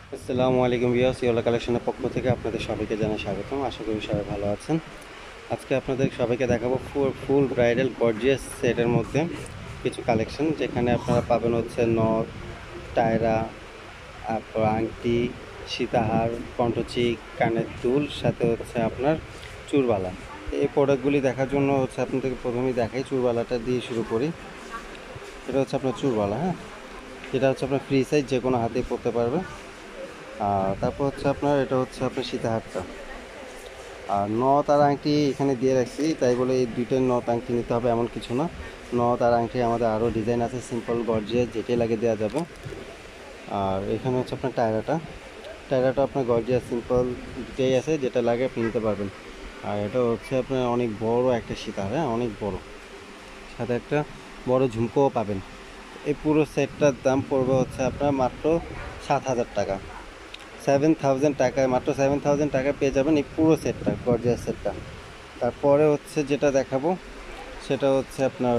আসসালামু আলাইকুম viewers, yellow কালেকশনের পক্ষ থেকে আপনাদের সবাইকে জানাই স্বাগতম। আশা করি সবাই ভালো আছেন। আজকে আপনাদের সবাইকে দেখাবো ফুল ব্রাইডাল গর্জিয়াস সেটের মধ্যে কিছু কালেকশন, যেখানে আপনারা পাবেন হচ্ছে নথ, টায়রা, তারপর আংটি, সীতাহার, কণ্ঠচিক, কানের দুল, সাথে হচ্ছে আপনার চুরবালা। এই প্রোডাক্টগুলি দেখার জন্য হচ্ছে আপনাদেরকে প্রথমেই দেখাই, চুরবালাটা দিয়ে শুরু করি। এটা হচ্ছে আপনার চুরবালা, হ্যাঁ, এটা হচ্ছে আপনার ফ্রি সাইজ, যে কোনো হাতেই পরতে পারবে। আর তারপর হচ্ছে আপনার এটা হচ্ছে আপনার সীতাহারটা। আর নথ আর আংটি এখানে দিয়ে রাখছি, তাই বলে এই দুইটাই নথ আংটি নিতে হবে এমন কিছু না। নথ আর আংটি আমাদের আরও ডিজাইন আছে, সিম্পল গর্জিয়াস যেটাই লাগে দেওয়া যাবে। আর এখানে হচ্ছে আপনার টায়রাটা আপনার গর্জিয়াস সিম্পল দুটাই আছে, যেটা লাগে আপনি নিতে পারবেন। আর এটা হচ্ছে আপনার অনেক বড় একটা সীতাহার, হ্যাঁ, অনেক বড়, সাথে একটা বড় ঝুমকোও পাবেন। এই পুরো সেটটার দাম পড়বে হচ্ছে আপনার মাত্র 7,000 টাকা। 7,000 টাকায়, মাত্র 7,000 টাকায় পেয়ে যাবেন এই পুরো সেটটা, গর্জিয়াস সেটটা। তারপরে হচ্ছে যেটা দেখাবো সেটা হচ্ছে আপনার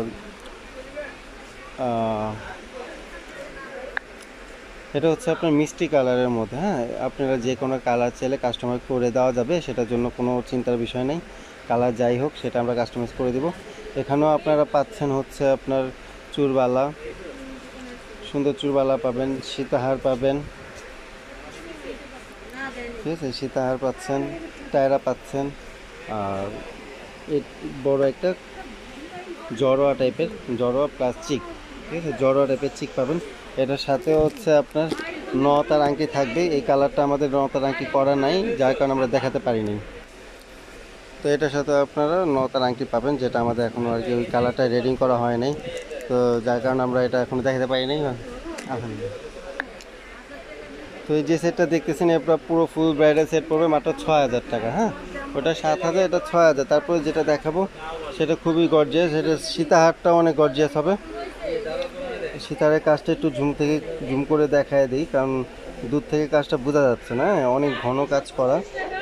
এটা হচ্ছে আপনার মিষ্টি কালারের মধ্যে, হ্যাঁ, আপনারা যে কোনো কালার চাইলে কাস্টমাইজ করে দেওয়া যাবে, সেটার জন্য কোনো চিন্তার বিষয় নেই। কালার যাই হোক সেটা আমরা কাস্টমাইজ করে দেব। এখানেও আপনারা পাচ্ছেন হচ্ছে আপনার চুরবালা, সুন্দর চুরবালা পাবেন, সীতাহার পাবেন, ঠিক আছে, সীতাহার পাচ্ছেন, টায়রা পাচ্ছেন। আর এই বড় একটা জড়োয়া প্লাস চিক, ঠিক আছে, জড়োয়া টাইপের চিক পাবেন। এটার সাথে হচ্ছে আপনার নথ আর আংটি থাকবে। এই কালারটা আমাদের নথ আর আংটি করা নাই, যার কারণে আমরা দেখাতে পারিনি। তো এটার সাথে আপনারা নথ আর আংটি পাবেন, যেটা আমাদের এখনও আর কি ওই কালারটা রেডিং করা হয় নাই, তো যার কারণে আমরা এটা এখনও দেখাতে পারি নাই। তো এই যে সেটটা দেখতেছেন, এটা পুরো ফুল ব্রাইডাল সেট পড়বে মাত্র 6,000 টাকা, হ্যাঁ। ওটা 7,000, এটা 6,000। তারপরে যেটা দেখাবো সেটা খুবই গর্জিয়াস, এটা সীতাহারটাও অনেক গর্জিয়াস হবে। সীতাহারের কাজটা একটু জুম করে দেখায় দিই, কারণ দূর থেকে কাজটা বোঝা যাচ্ছে না, হ্যাঁ, অনেক ঘন কাজ করা,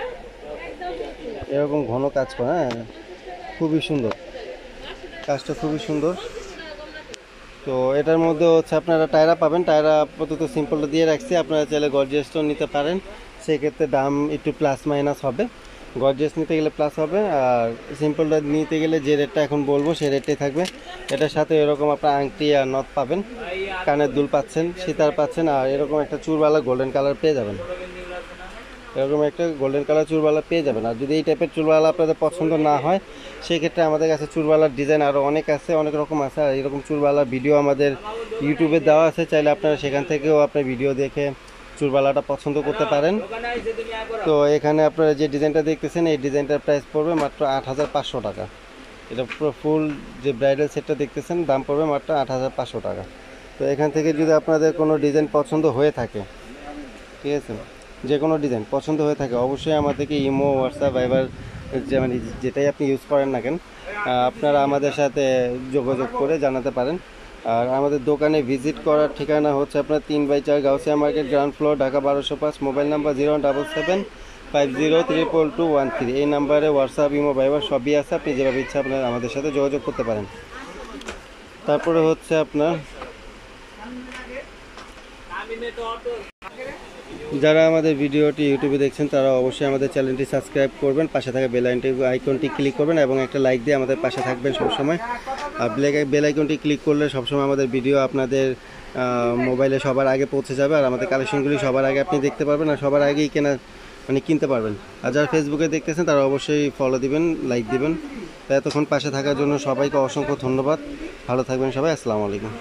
এরকম ঘন কাজ করা, হ্যাঁ, খুবই সুন্দর, কাজটা খুবই সুন্দর। তো এটার মধ্যে হচ্ছে আপনারা টায়রা পাবেন। টায়রা আপাতত সিম্পলটা দিয়ে রাখছি, আপনারা চাইলে গর্জিয়াসটাও নিতে পারেন, সেক্ষেত্রে দাম একটু প্লাস মাইনাস হবে। গর্জিয়াস নিতে গেলে প্লাস হবে, আর সিম্পলটা নিতে গেলে যে রেটটা এখন বলবো সেই রেটটাই থাকবে। এটার সাথে এরকম আপনার আংটি আর নথ পাবেন, কানের দুল পাচ্ছেন, সীতার পাচ্ছেন, আর এরকম একটা চুরবালা গোল্ডেন কালার পেয়ে যাবেন। এরকম একটা গোল্ডেন কালার চুরবালা পেয়ে যাবেন। আর যদি এই টাইপের চুরবালা আপনাদের পছন্দ না হয়, সেক্ষেত্রে আমাদের কাছে চুরবালার ডিজাইন আরও অনেক আছে, অনেক রকম আছে। আর এরকম চুরবালার ভিডিও আমাদের ইউটিউবে দেওয়া আছে, চাইলে আপনারা সেখান থেকেও আপনার ভিডিও দেখে চুরবালাটা পছন্দ করতে পারেন। তো এখানে আপনারা যে ডিজাইনটা দেখতেছেন, এই ডিজাইনটার প্রাইস পড়বে মাত্র 8,500 টাকা। এটা পুরো ফুল যে ব্রাইডাল সেটটা দেখতেছেন, দাম পড়বে মাত্র 8,500 টাকা। তো এখান থেকে যদি আপনাদের কোনো ডিজাইন পছন্দ হয়ে থাকে, ঠিক আছে, যে কোনো ডিজাইন পছন্দ হয়ে থাকে, অবশ্যই আমাদেরকে ইমো, হোয়াটসঅ্যাপ, ভাইবার, যে মানে যেটাই আপনি ইউজ করেন না কেন, আপনারা আমাদের সাথে যোগাযোগ করে জানাতে পারেন। আর আমাদের দোকানে ভিজিট করার ঠিকানা হচ্ছে আপনার 3/4 Gausia market, ground floor, Dhaka 1205। Mobile number 077503213। এই নাম্বারে হোয়াটসঅ্যাপ, ইমো, ভাইবার সবই আছে, আপনি যেভাবে ইচ্ছা আপনার আমাদের সাথে যোগাযোগ করতে পারেন। তারপরে হচ্ছে আপনার যারা আমাদের ভিডিওটি ইউটিউবে দেখছেন, তারা অবশ্যই আমাদের চ্যানেলটি সাবস্ক্রাইব করবেন, পাশে থাকা আইকনটি ক্লিক করবেন এবং একটা লাইক দিয়ে আমাদের পাশে থাকবেন সবসময়। আর বেল আইকনটি ক্লিক করলে সবসময় আমাদের ভিডিও আপনাদের মোবাইলে সবার আগে পৌঁছে যাবে, আর আমাদের কালেকশনগুলি সবার আগে আপনি দেখতে পারবেন, আর সবার আগেই কিনতে পারবেন। আর যারা ফেসবুকে দেখতেছেন, তারা অবশ্যই ফলো দিবেন, লাইক দিবেন। তাই এতক্ষণ পাশে থাকার জন্য সবাইকে অসংখ্য ধন্যবাদ। ভালো থাকবেন সবাই। আসসালামু আলাইকুম।